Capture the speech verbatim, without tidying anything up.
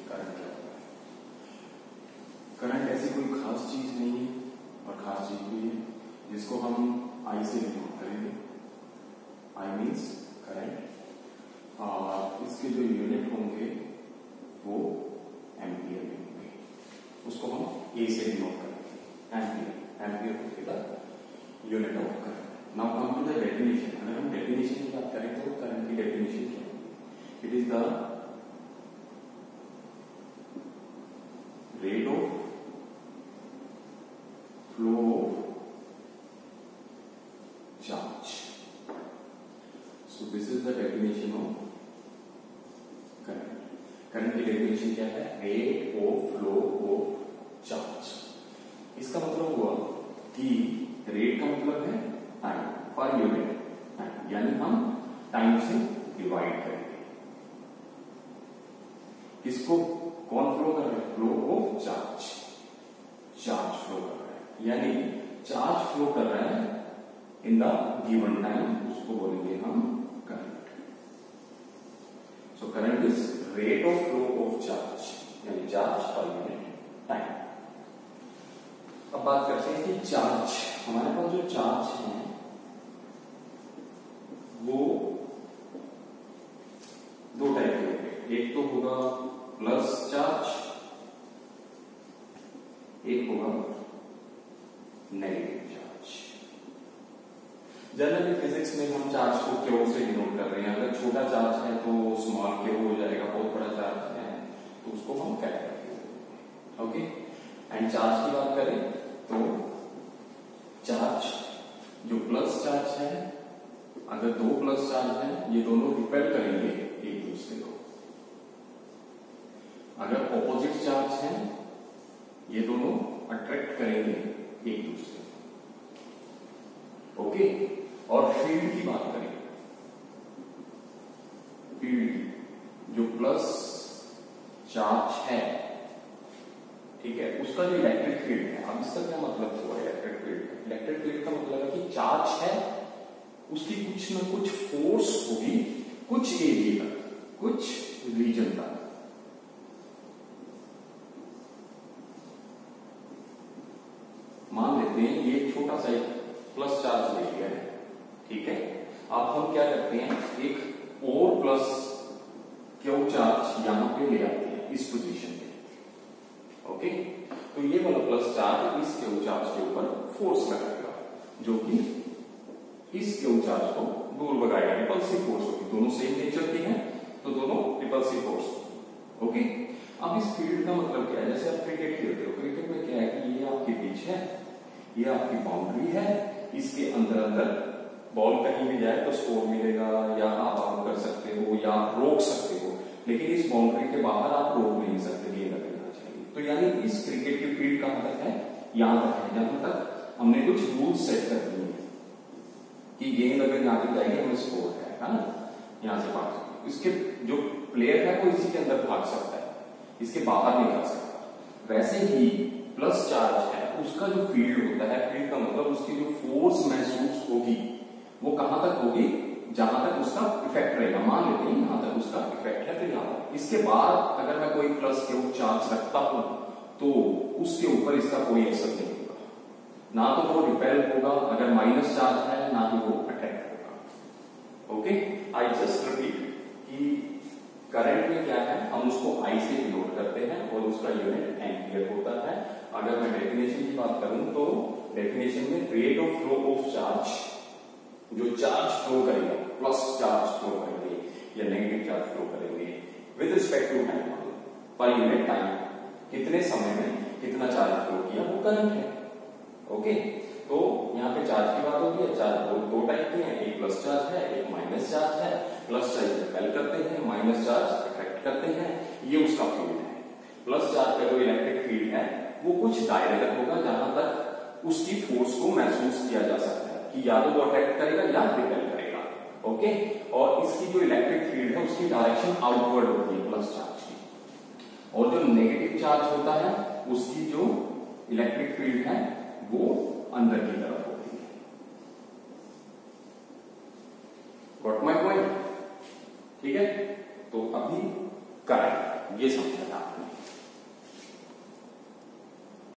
Current क्या होता है? करंट ऐसी कोई खास चीज नहीं है और खास चीज भी है जिसको हम आई से डिनोट करेंगे। आई मीन्स करंट, और इसके जो यूनिट होंगे वो एम्पियर में होंगे, उसको हम ए से डिनोट करेंगे। एम्पियर एम्पियर होगा unit of current. Now come to the definition. अगर हम डेफिनेशन की बात करें तो करंट की डेफिनेशन क्या होगी? It is the rate of flow of charge. So this is the definition of current. Current की डेफिनेशन क्या है? Rate of flow of charge. इसका मतलब हुआ कि रेट का मतलब है टाइम, पर यूनिट टाइम, यानी हम टाइम से डिवाइड करेंगे। किसको? कौन फ्लो कर रहा है? Flow of charge. Charge flow कर रहा है, यानी चार्ज फ्लो कर रहा है इन द गिवन टाइम, उसको बोलेंगे हम current. So current is rate of flow of charge, यानी चार्ज पर यूनिट टाइम। अब बात करते हैं कि चार्ज, हमारे पास जो चार्ज है वो दो टाइप के होंगे। एक तो होगा प्लस चार्ज, एक होगा नेगेटिव चार्ज। जनरली फिजिक्स में हम चार्ज को क्यू से डिनोट कर रहे हैं। अगर छोटा चार्ज है तो स्मॉल क्यू हो जाएगा, बहुत बड़ा चार्ज है तो उसको हम capital Q. Okay, and charge की बात करें तो चार्ज जो प्लस चार्ज है, अगर दो प्लस चार्ज है ये दोनों रिपेल करेंगे एक दूसरे को। अगर ऑपोजिट चार्ज है ये दोनों अट्रैक्ट करेंगे एक दूसरे को। ओके, और फील्ड की बात करें, फील्ड जो प्लस चार्ज है, ठीक है, उसका जो इलेक्ट्रिक फील्ड है, अब इसका क्या मतलब हुआ इलेक्ट्रिक फील्ड? इलेक्ट्रिक फील्ड का मतलब है कि चार्ज है, उसकी कुछ ना कुछ फोर्स होगी कुछ एरिया तक, कुछ रीजन तक। मान लेते हैं ये छोटा सा प्लस चार्ज ले लिया है, ठीक है। अब हम क्या करते हैं, एक और प्लस क्यू चार्ज यहां पे ले आते हैं इस पोजीशन पे। ओके, तो ये वाला प्लस चार्ज इस क्यू चार्ज के ऊपर फोर्स लगाएगा जो कि इस क्यू चार्ज को दूर भगाएगा। रिपल्सिव फोर्स होगी, दोनों सेम नेचर के हैं तो दोनों रिपल्सिव फोर्स होगी। ओके, अब इस फील्ड का मतलब क्या है? जैसे आप क्रिकेट खेलते हो, क्रिकेट में क्या है कि ये आपकी पिच है, ये आपकी बाउंड्री है, इसके अंदर अंदर बॉल कहीं भी जाए तो स्कोर मिलेगा, या आप आउट कर सकते हो या रोक सकते हो, लेकिन इस बाउंड्री के बाहर आप रोक नहीं सकते, गेंद लगना चाहिए। तो यानी इस क्रिकेट की फील्ड कहां तक है? यहां तक है, जहां तक हमने कुछ रूल्स सेट कर दिए हैं कि गेंद अगर यहां तक जाएगी हमें स्कोर है, है ना, यहां से भाग सकते। इसके जो प्लेयर है वो इसी के अंदर भाग सकता है, इसके बाहर नहीं जा सकता। वैसे ही प्लस चार्ज है, उसका जो फील्ड होता है, फील्ड का मतलब उसकी जो फोर्स महसूस होगी वो कहां तक होगी? जहां तक उसका इफेक्ट रहेगा। मान लेते हैं यहां तक उसका इफेक्ट है तो यहां तक। इसके बाद अगर मैं कोई प्लस क्यू चार्ज रखता हूं तो उसके ऊपर इसका कोई असर नहीं होगा, ना तो वो रिपेल होगा अगर माइनस चार्ज है, ना ही वो अट्रैक्ट होगा। ओके, आई जस्ट रिपीट कि करंट में क्या है, हम उसको आई से डिनोट करते हैं और उसका यूनिट एम्पियर होता है। अगर मैं डेफिनेशन की बात करूं तो डेफिनेशन में rate of flow of charge, जो चार्ज फ्लो करेगा, प्लस चार्ज फ्लो करेंगे या नेगेटिव चार्ज फ्लो करेंगे with respect to time, per unit time, कितने समय में कितना चार्ज फ्लो किया, वो करंट है। ओके, तो यहाँ पे चार्ज की बात होगी। चार्ज दो, दो टाइप के हैं, एक प्लस चार्ज है, एक माइनस चार्ज है। प्लस चार्ज रिपेल करते हैं, माइनस चार्ज अट्रैक्ट करते हैं, ये उसका फील्ड है। प्लस चार्ज का जो इलेक्ट्रिक फील्ड है वो कुछ दायरे तक होगा जहां तक उसकी फोर्स को महसूस किया जा सकता है कि या तो वो अट्रैक्ट करेगा या रिपेल करेगा। ओके, और इसकी जो इलेक्ट्रिक फील्ड है उसकी डायरेक्शन आउटवर्ड होती है प्लस चार्ज की, और जो नेगेटिव चार्ज होता है उसकी जो इलेक्ट्रिक फील्ड है वो अंदर की तरफ होती है। Got my point? ठीक है, तो अभी करंट ये समझो।